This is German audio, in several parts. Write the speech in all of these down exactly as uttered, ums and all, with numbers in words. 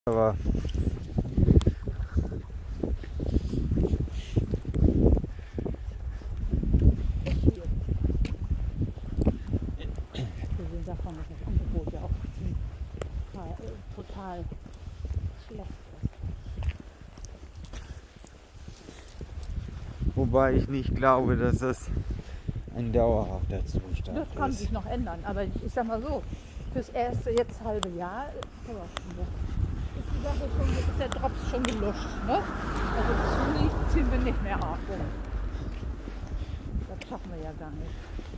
Aber Abgesehen davon, dass das Angebot ja auch total, äh, total schlecht ist. wobei ich nicht glaube, dass das ein dauerhafter Zustand Das kann ist. sich noch ändern, aber ich, ich sag mal so, fürs erste jetzt halbe Jahr ja, ist die Sache schon, ist der Drops schon geluscht. Ne? Also bis Juni ziehen wir nicht mehr ab. Das schaffen wir ja gar nicht.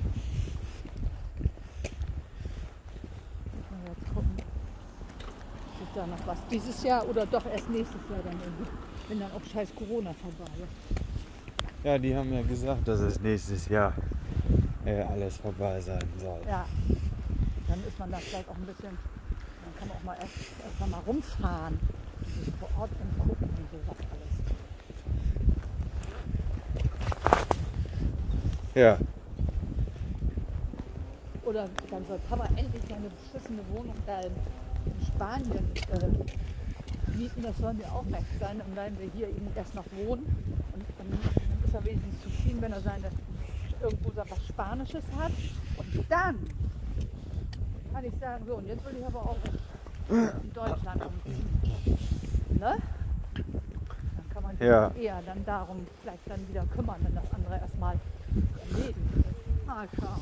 Müssen wir jetzt gucken, ob da noch was dieses Jahr oder doch erst nächstes Jahr dann irgendwie, wenn dann auch scheiß Corona vorbei ist. Ja, die haben ja gesagt, dass es nächstes Jahr äh, alles vorbei sein soll. Ja, dann ist man da vielleicht auch ein bisschen, dann kann man auch mal erst, erst mal rumfahren und sich vor Ort umgucken und sowas alles. Ja, Oder dann soll Papa endlich seine beschissene Wohnung da in, in Spanien äh, mieten, das soll mir auch recht sein, dann bleiben wir hier eben erst noch wohnen und dann, dann ist er wenigstens zufrieden, wenn er seine irgendwo so was Spanisches hat und dann kann ich sagen, so und jetzt will ich aber auch in Deutschland umziehen. Ne? Dann kann man sich Ja. eher dann darum vielleicht dann wieder kümmern, wenn das andere erstmal erledigt ist. Mal schauen.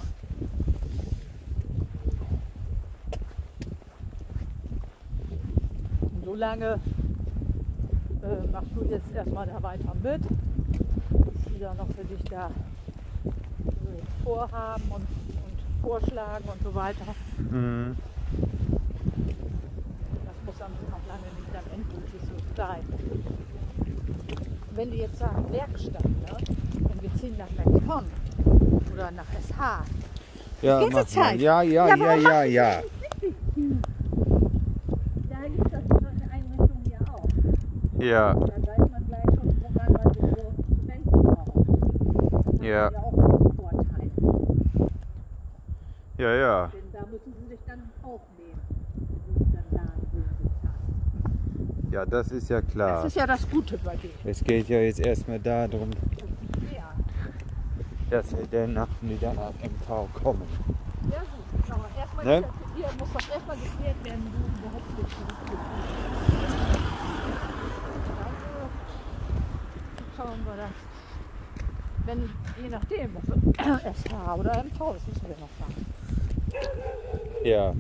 Und so lange äh, machst du jetzt erstmal da weiter mit, was die da noch für dich da äh, vorhaben und, und vorschlagen und so weiter. mhm. Das muss dann noch lange nicht dann endgültig so sein. Wenn die jetzt sagen Werkstatt, ne? Und wir ziehen nach McCon oder nach S H. Ja, Ganze mach mal. Zeit. Ja, ja, Ja, ja, warum ja, machst du ja. Da gibt es das solche Einrichtungen ja auch. Ja, Dann weiß man gleich schon, woran man sich so Instrumente braucht. Das Ja. hat ja auch einen Vorteil. ja, ja. Denn da müssen sie sich dann auch nehmen, wenn du dann da einen Wohnsitz hast. Ja, das ist ja klar. Das ist ja das Gute bei denen. Es geht ja jetzt erstmal darum, Ja, dass wir dann nach wieder nach M V kommen. ja gut. Aber erstmal Ne? hier muss doch erstmal geklärt werden, wo überhaupt nicht zurückgeführt. Dann schauen wir das. Wenn, je nachdem, ob S H oder M V, das müssen wir noch sagen. Ja.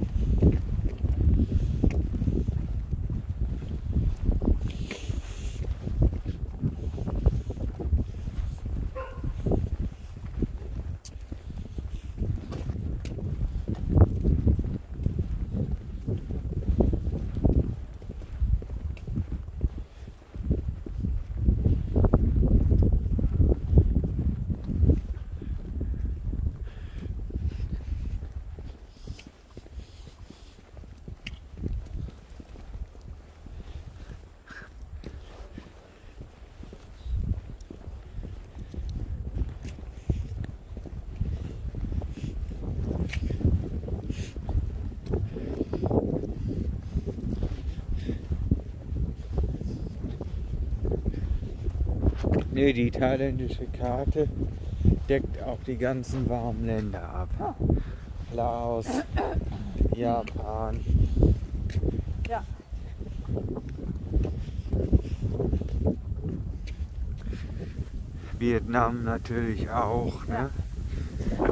Nee, die thailändische Karte deckt auch die ganzen warmen Länder ab. Laos, Japan. Ja. Vietnam natürlich auch. Ne?